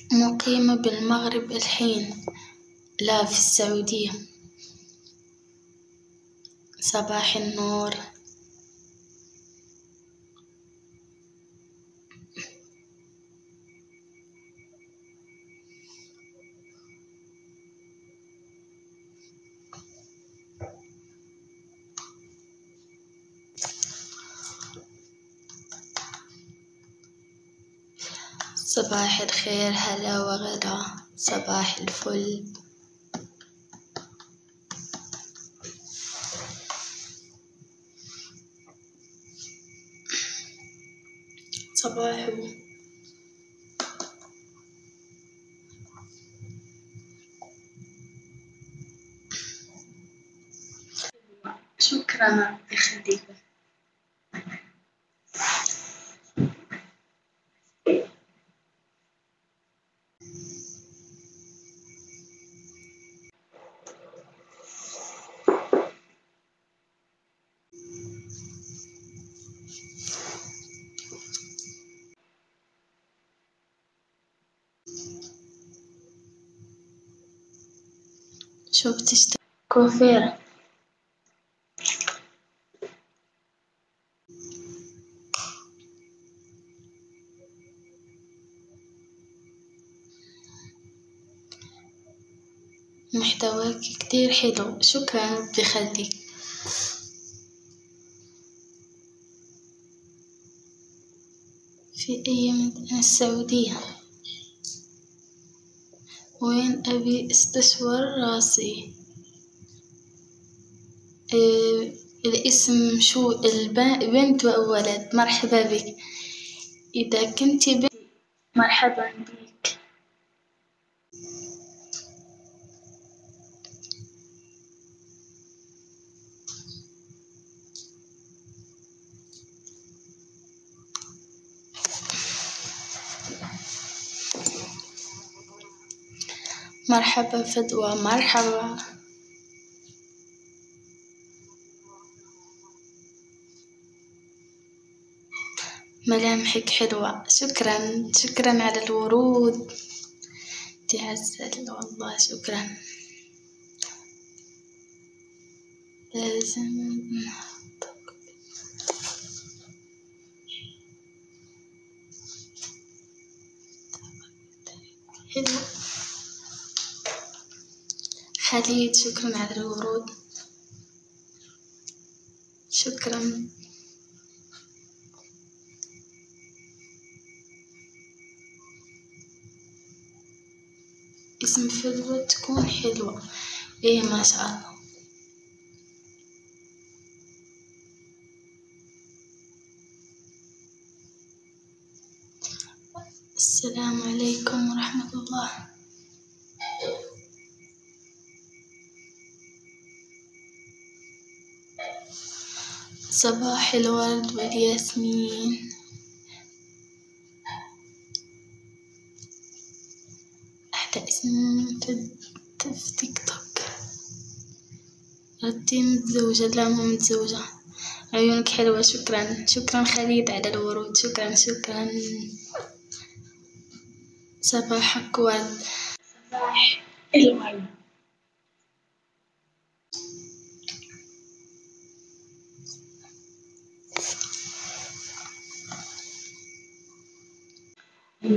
مقيمة بالمغرب الحين، لا في السعودية. صباح النور. صباح الخير، هلا وغلا، صباح الفل. صباح. شكرا يخليك. شو بتشتغل؟ كوفيرة. محتواك كتير حلو، شكرا، ربي يخليك. في أي مدينة؟ السعودية. وين أبي استشور راسي؟ الاسم شو؟ بنت أو ولد؟ مرحبا بك. إذا كنت بنت مرحبا بك. مرحبا فدوى، مرحبا. ملامحك حلوة، شكرا، شكرا على الورود. تعسل والله، شكرا. لازم حلو. خليل، شكرا على الورود، شكرا. اسم فدوى تكون حلوة. ايه ما شاء الله. السلام عليكم ورحمة الله. صباح الورد والياسمين. أحلى اسم في تيك توك. ردي متزوجة؟ لا مو متزوجة. عيونك حلوة، شكرا، شكرا خليل على الورود، شكرا، شكرا. صباحك ورد. صباح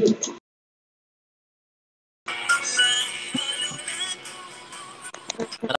الورد.